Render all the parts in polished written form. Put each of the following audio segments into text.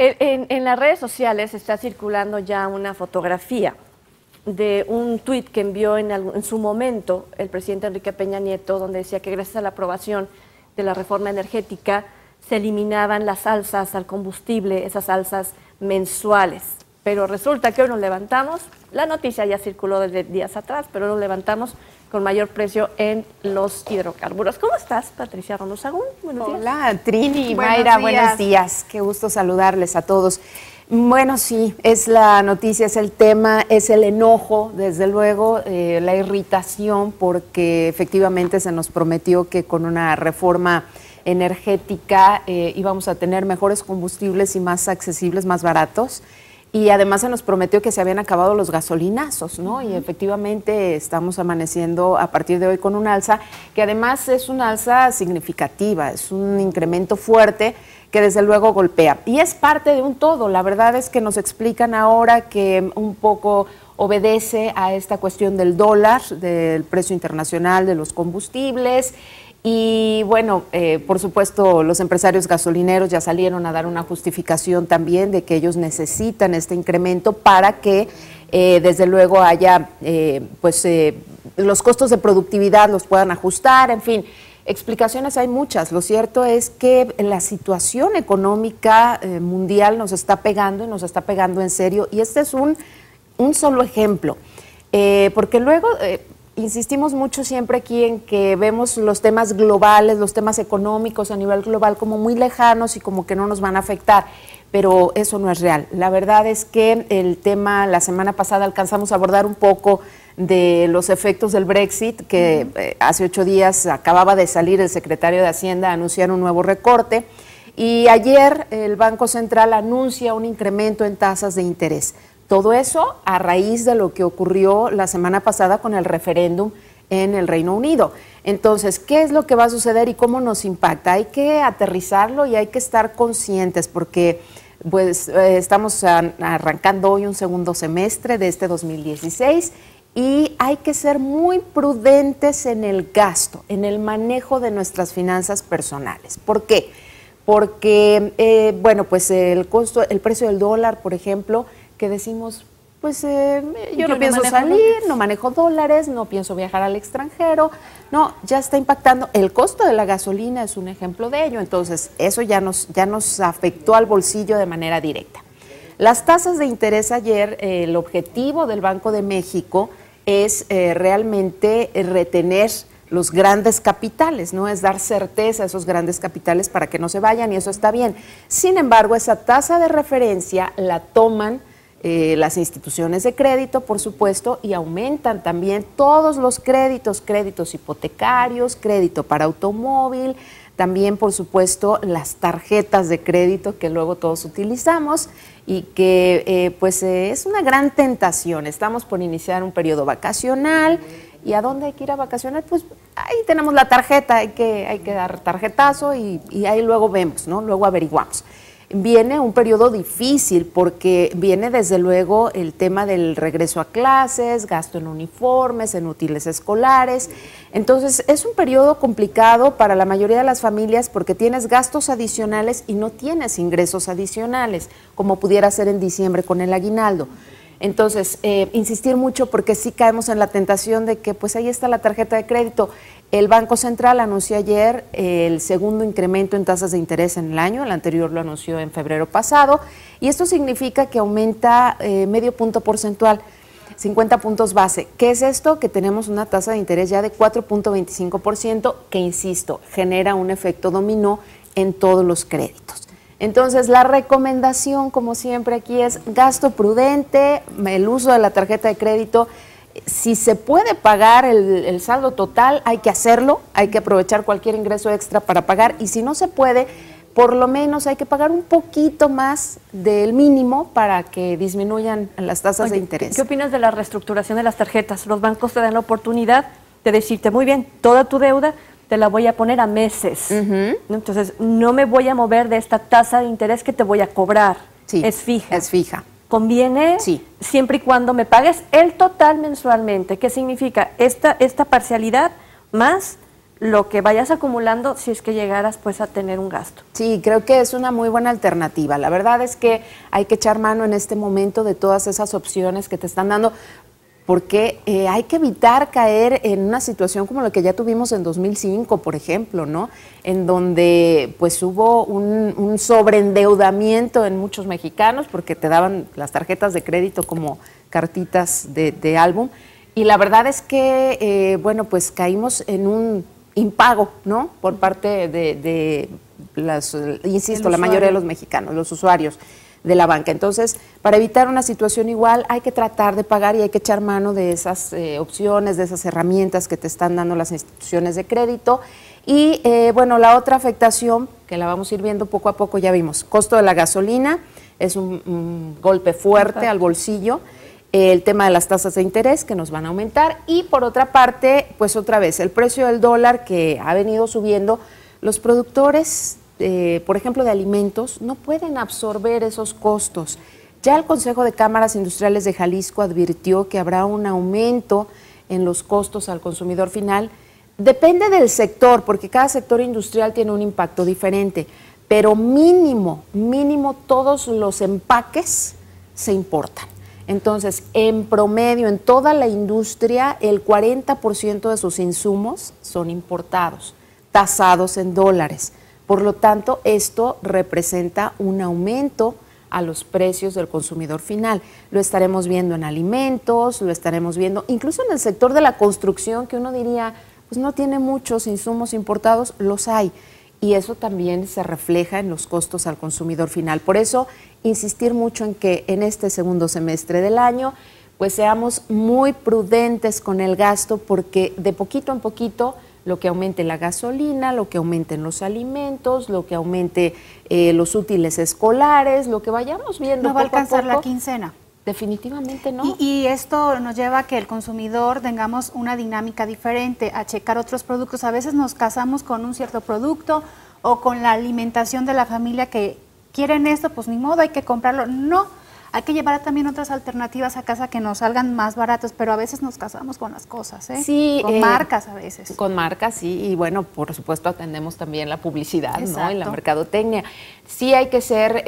En las redes sociales está circulando ya una fotografía de un tuit que envió en su momento el presidente Enrique Peña Nieto, donde decía que gracias a la aprobación de la reforma energética se eliminaban las alzas al combustible, esas alzas mensuales. Pero resulta que hoy nos levantamos, la noticia ya circuló desde días atrás, pero nos levantamos con mayor precio en los hidrocarburos. ¿Cómo estás, Patricia Ronosagún? Buenos días. Hola, Trini, Mayra, buenos días. Qué gusto saludarles a todos. Bueno, sí, es la noticia, es el tema, es el enojo, desde luego, la irritación, porque efectivamente se nos prometió que con una reforma energética íbamos a tener mejores combustibles y más accesibles, más baratos. Y además se nos prometió que se habían acabado los gasolinazos, ¿no? Y efectivamente estamos amaneciendo a partir de hoy con un alza, que además es una alza significativa, es un incremento fuerte que desde luego golpea. Y es parte de un todo. La verdad es que nos explican ahora que un poco obedece a esta cuestión del dólar, del precio internacional de los combustibles. Y bueno, por supuesto, los empresarios gasolineros ya salieron a dar una justificación también de que ellos necesitan este incremento para que desde luego haya, los costos de productividad los puedan ajustar, en fin, explicaciones hay muchas. Lo cierto es que la situación económica mundial nos está pegando y nos está pegando en serio, y este es un solo ejemplo, porque luego... insistimos mucho siempre aquí en que vemos los temas globales, los temas económicos a nivel global como muy lejanos y como que no nos van a afectar, pero eso no es real. La verdad es que el tema, la semana pasada alcanzamos a abordar un poco de los efectos del Brexit, que hace 8 días acababa de salir el secretario de Hacienda a anunciar un nuevo recorte, y ayer el Banco Central anuncia un incremento en tasas de interés. Todo eso a raíz de lo que ocurrió la semana pasada con el referéndum en el Reino Unido. Entonces, ¿qué es lo que va a suceder y cómo nos impacta? Hay que aterrizarlo y hay que estar conscientes porque pues, estamos arrancando hoy un segundo semestre de este 2016 y hay que ser muy prudentes en el gasto, en el manejo de nuestras finanzas personales. ¿Por qué? Porque, bueno, pues el precio del dólar, por ejemplo, que decimos, pues yo no pienso salir, no manejo dólares, no pienso viajar al extranjero, no, ya está impactando. El costo de la gasolina es un ejemplo de ello, entonces eso ya nos afectó al bolsillo de manera directa. Las tasas de interés ayer, el objetivo del Banco de México es realmente retener los grandes capitales, ¿no? Es dar certeza a esos grandes capitales para que no se vayan y eso está bien. Sin embargo, esa tasa de referencia la toman las instituciones de crédito, por supuesto, y aumentan también todos los créditos hipotecarios, crédito para automóvil, también, por supuesto, las tarjetas de crédito que luego todos utilizamos y que es una gran tentación. Estamos por iniciar un periodo vacacional. ¿Y a dónde hay que ir a vacacionar? Pues ahí tenemos la tarjeta, hay que dar tarjetazo y ahí luego vemos, ¿no? Luego averiguamos. Viene un periodo difícil porque viene desde luego el tema del regreso a clases, gasto en uniformes, en útiles escolares. Entonces es un periodo complicado para la mayoría de las familias porque tienes gastos adicionales y no tienes ingresos adicionales, como pudiera ser en diciembre con el aguinaldo. Entonces, insistir mucho porque sí caemos en la tentación de que pues ahí está la tarjeta de crédito. El Banco Central anunció ayer el segundo incremento en tasas de interés en el año, el anterior lo anunció en febrero pasado, y esto significa que aumenta medio punto porcentual, 50 puntos base. ¿Qué es esto? Que tenemos una tasa de interés ya de 4.25%, que insisto, genera un efecto dominó en todos los créditos. Entonces, la recomendación, como siempre aquí, es gasto prudente, el uso de la tarjeta de crédito. Si se puede pagar el saldo total, hay que hacerlo, hay que aprovechar cualquier ingreso extra para pagar, y si no se puede, por lo menos hay que pagar un poquito más del mínimo para que disminuyan las tasas de interés. ¿Qué opinas de la reestructuración de las tarjetas? Los bancos te dan la oportunidad de decirte, muy bien, toda tu deuda te la voy a poner a meses. Entonces, no me voy a mover de esta tasa de interés que te voy a cobrar. Sí, es fija. Es fija. ¿Conviene? Sí. Siempre y cuando me pagues el total mensualmente. ¿Qué significa? Esta parcialidad más lo que vayas acumulando si es que llegaras pues a tener un gasto. Sí, creo que es una muy buena alternativa. La verdad es que hay que echar mano en este momento de todas esas opciones que te están dando, porque hay que evitar caer en una situación como la que ya tuvimos en 2005, por ejemplo, ¿no? En donde pues hubo un sobreendeudamiento en muchos mexicanos porque te daban las tarjetas de crédito como cartitas de álbum, y la verdad es que, bueno, pues caímos en un impago, ¿no? Por parte de las, insisto, la mayoría de los mexicanos, los usuarios de la banca. Entonces, para evitar una situación igual, hay que tratar de pagar y hay que echar mano de esas opciones, de esas herramientas que te están dando las instituciones de crédito. Y, bueno, la otra afectación, que la vamos a ir viendo poco a poco, ya vimos, costo de la gasolina, es un golpe fuerte al bolsillo. El tema de las tasas de interés que nos van a aumentar y por otra parte, pues otra vez, el precio del dólar que ha venido subiendo. Los productores, por ejemplo, de alimentos, no pueden absorber esos costos. Ya el Consejo de Cámaras Industriales de Jalisco advirtió que habrá un aumento en los costos al consumidor final. Depende del sector, porque cada sector industrial tiene un impacto diferente, pero mínimo todos los empaques se importan. Entonces, en promedio, en toda la industria, el 40% de sus insumos son importados, tasados en dólares. Por lo tanto, esto representa un aumento a los precios del consumidor final. Lo estaremos viendo en alimentos, lo estaremos viendo incluso en el sector de la construcción, que uno diría, pues no tiene muchos insumos importados, los hay. Y eso también se refleja en los costos al consumidor final. Por eso, insistir mucho en que en este segundo semestre del año, pues seamos muy prudentes con el gasto, porque de poquito en poquito, lo que aumente la gasolina, lo que aumenten los alimentos, lo que aumente los útiles escolares, lo que vayamos viendo no va a poco alcanzar poco, la quincena. Definitivamente no. Y esto nos lleva a que el consumidor tengamos una dinámica diferente, a checar otros productos. A veces nos casamos con un cierto producto o con la alimentación de la familia que quieren esto, pues ni modo, hay que comprarlo. No, hay que llevar también otras alternativas a casa que nos salgan más baratos, pero a veces nos casamos con las cosas, ¿eh? Sí, con marcas a veces. Con marcas, sí, y bueno, por supuesto atendemos también la publicidad, ¿no? Y la mercadotecnia. Sí hay que ser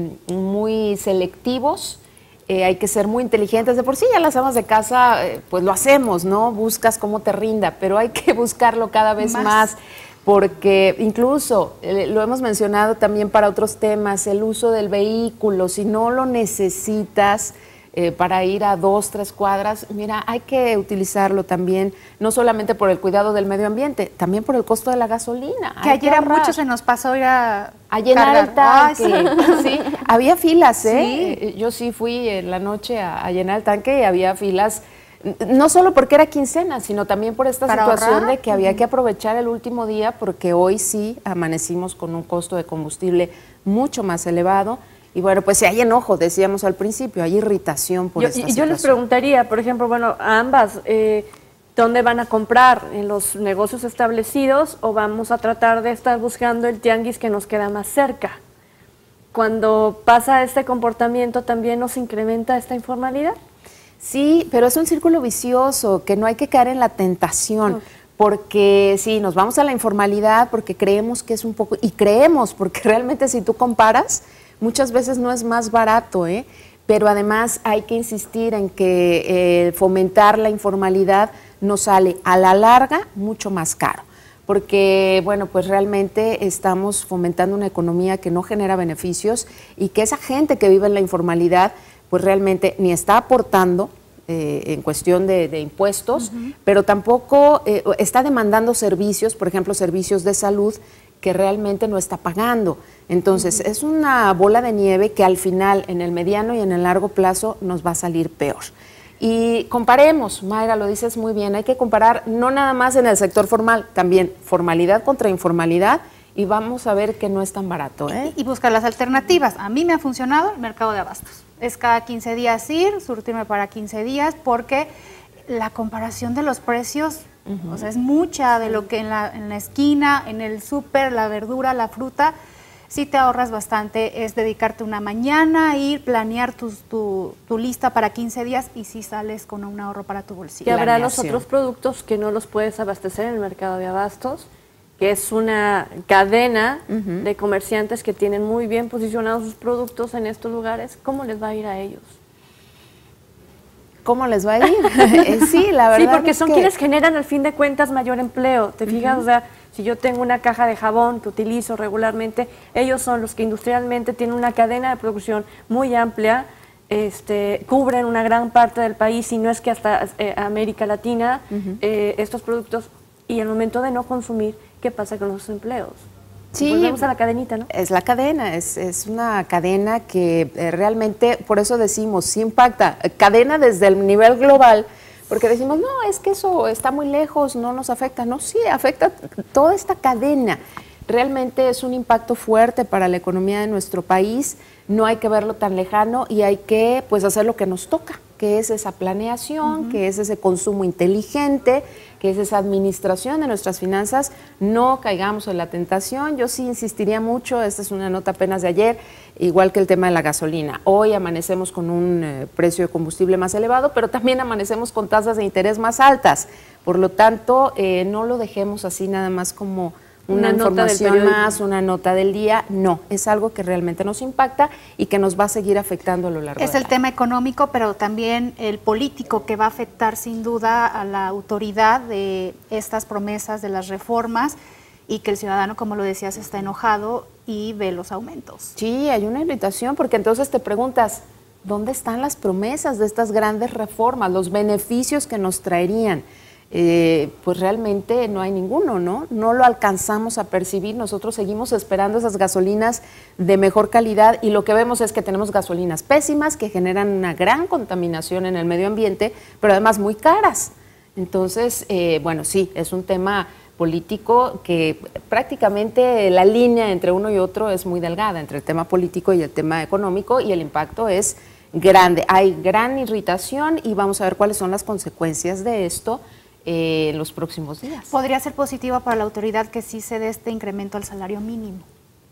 muy selectivos. Hay que ser muy inteligentes. De por sí ya las amas de casa, pues lo hacemos, ¿no? Buscas cómo te rinda, pero hay que buscarlo cada vez más porque incluso, lo hemos mencionado también para otros temas, el uso del vehículo, si no lo necesitas para ir a 2, 3 cuadras, mira, hay que utilizarlo también, no solamente por el cuidado del medio ambiente, también por el costo de la gasolina. Que ayer a muchos se nos pasó ir a llenar el tanque. Ay, sí. Había filas, ¿eh? Sí. Yo sí fui en la noche a llenar el tanque y había filas, no solo porque era quincena, sino también por esta situación ahorrar, de que había que aprovechar el último día, porque hoy sí amanecimos con un costo de combustible mucho más elevado. Y bueno, pues si hay enojo, decíamos al principio, hay irritación por esta situación. Yo les preguntaría, por ejemplo, bueno, a ambas, ¿dónde van a comprar? ¿En los negocios establecidos o vamos a tratar de estar buscando el tianguis que nos queda más cerca? Cuando pasa este comportamiento, ¿también nos incrementa esta informalidad? Sí, pero es un círculo vicioso, que no hay que caer en la tentación. Porque sí, nos vamos a la informalidad porque creemos que es un poco, y creemos, porque realmente si tú comparas, muchas veces no es más barato, pero además hay que insistir en que fomentar la informalidad nos sale a la larga mucho más caro, porque bueno, pues realmente estamos fomentando una economía que no genera beneficios y que esa gente que vive en la informalidad pues realmente ni está aportando en cuestión de impuestos, pero tampoco está demandando servicios, por ejemplo, servicios de salud que realmente no está pagando. Entonces, es una bola de nieve que al final, en el mediano y en el largo plazo, nos va a salir peor. Y comparemos, Mayra, lo dices muy bien, hay que comparar no nada más en el sector formal, también formalidad contra informalidad, y vamos a ver que no es tan barato. Y buscar las alternativas. A mí me ha funcionado el mercado de abastos. Es cada 15 días ir, surtirme para 15 días, porque la comparación de los precios, o sea, es mucha de lo que en la esquina, en el súper, la verdura, la fruta, sí te ahorras bastante, es dedicarte una mañana, ir, planear tu lista para 15 días y sí sales con un ahorro para tu bolsillo. Y habrá los otros productos que no los puedes abastecer en el mercado de abastos, que es una cadena de comerciantes que tienen muy bien posicionados sus productos en estos lugares. ¿Cómo les va a ir a ellos? ¿Cómo les va a ir? Sí, la verdad. Sí, porque son quienes generan al fin de cuentas mayor empleo. ¿Te fijas? O sea, si yo tengo una caja de jabón que utilizo regularmente, ellos son los que industrialmente tienen una cadena de producción muy amplia, cubren una gran parte del país, y no es que hasta América Latina, estos productos, y al momento de no consumir, ¿qué pasa con los empleos? Sí, volvemos a la cadenita, ¿no? Es la cadena, es una cadena que realmente, por eso decimos, sí impacta, cadena desde el nivel global, porque decimos, no, es que eso está muy lejos, no nos afecta. No, sí, afecta toda esta cadena. Realmente es un impacto fuerte para la economía de nuestro país, no hay que verlo tan lejano y hay que pues hacer lo que nos toca, que es esa planeación, que es ese consumo inteligente, que es esa administración de nuestras finanzas. No caigamos en la tentación. Yo sí insistiría mucho, esta es una nota apenas de ayer, igual que el tema de la gasolina. Hoy amanecemos con un precio de combustible más elevado, pero también amanecemos con tasas de interés más altas. Por lo tanto, no lo dejemos así nada más como una información más, una nota del día. No, es algo que realmente nos impacta y que nos va a seguir afectando a lo largo del año. Es el tema económico, pero también el político, que va a afectar sin duda a la autoridad de estas promesas, de las reformas, y que el ciudadano, como lo decías, está enojado y ve los aumentos. Sí, hay una irritación, porque entonces te preguntas, ¿dónde están las promesas de estas grandes reformas, los beneficios que nos traerían? Pues realmente no hay ninguno, ¿no? No lo alcanzamos a percibir. Nosotros seguimos esperando esas gasolinas de mejor calidad y lo que vemos es que tenemos gasolinas pésimas que generan una gran contaminación en el medio ambiente, pero además muy caras. Entonces, bueno, sí, es un tema político que prácticamente la línea entre uno y otro es muy delgada, entre el tema político y el tema económico, y el impacto es grande. Hay gran irritación y vamos a ver cuáles son las consecuencias de esto en los próximos días. ¿Podría ser positivo para la autoridad que sí se dé este incremento al salario mínimo,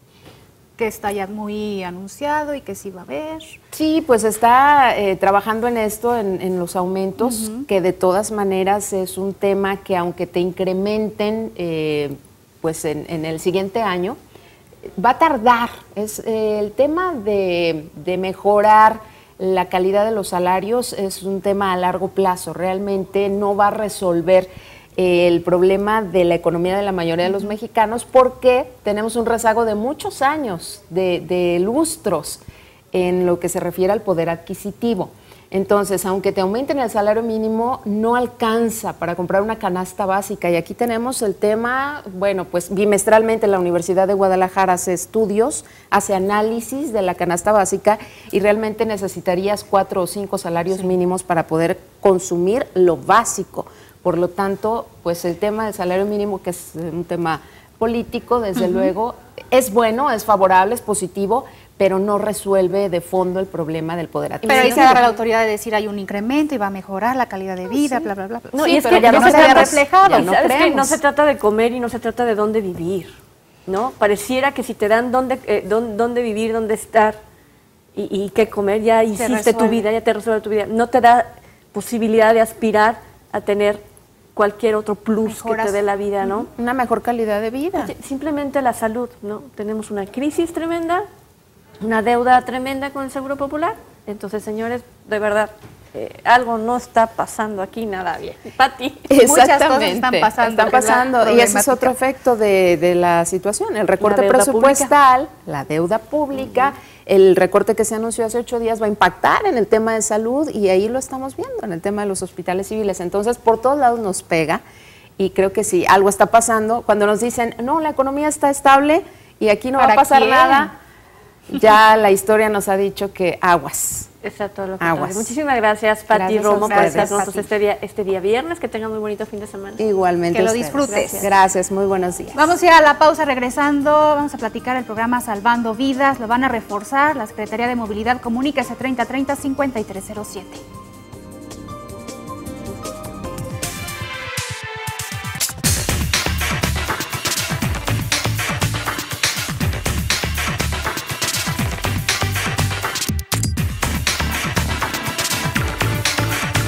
que está ya muy anunciado y que sí va a haber? Sí, pues está trabajando en esto, en los aumentos, que de todas maneras es un tema que aunque te incrementen pues en el siguiente año, va a tardar. Es el tema de mejorar la calidad de los salarios, es un tema a largo plazo. Realmente no va a resolver el problema de la economía de la mayoría de los mexicanos, porque tenemos un rezago de muchos años, de lustros, en lo que se refiere al poder adquisitivo. Entonces, aunque te aumenten el salario mínimo, no alcanza para comprar una canasta básica. Y aquí tenemos el tema, bueno, pues bimestralmente la Universidad de Guadalajara hace estudios, hace análisis de la canasta básica, y realmente necesitarías 4 o 5 salarios mínimos para poder consumir lo básico. Por lo tanto, pues el tema del salario mínimo, que es un tema político, desde luego, es bueno, es favorable, es positivo, pero no resuelve de fondo el problema del poder adquisitivo. Pero ahí se agarra la autoridad de decir hay un incremento y va a mejorar la calidad de vida, bla, bla, bla. No, sí, y es pero que ya no se había reflejado. Ya no, ¿sabes qué? No se trata de comer y no se trata de dónde vivir, ¿no? Pareciera que si te dan dónde vivir, dónde estar y qué comer, ya hiciste tu vida, ya te resuelve tu vida. No te da posibilidad de aspirar a tener cualquier otro plus que te dé la vida, ¿no? Una mejor calidad de vida. Simplemente la salud, ¿no? Tenemos una crisis tremenda, una deuda tremenda con el Seguro Popular. Entonces, señores, de verdad, algo no está pasando aquí nada bien. Pati, muchas cosas están pasando. Y ese es otro efecto de la situación, el recorte presupuestal, la deuda pública, el recorte que se anunció hace 8 días va a impactar en el tema de salud, y ahí lo estamos viendo, en el tema de los hospitales civiles. Entonces, por todos lados nos pega, y creo que sí, algo está pasando. Cuando nos dicen, no, la economía está estable y aquí no va a pasar nada, ya la historia nos ha dicho que aguas. Está todo lo contrario. Muchísimas gracias, Pati Romo, por estar con nosotros este día viernes. Que tengan muy bonito fin de semana. Igualmente. Que lo disfrutes. Gracias, muy buenos días. Vamos a ir a la pausa. Regresando, vamos a platicar el programa Salvando Vidas. Lo van a reforzar la Secretaría de Movilidad. Comuníquese 3030-5307.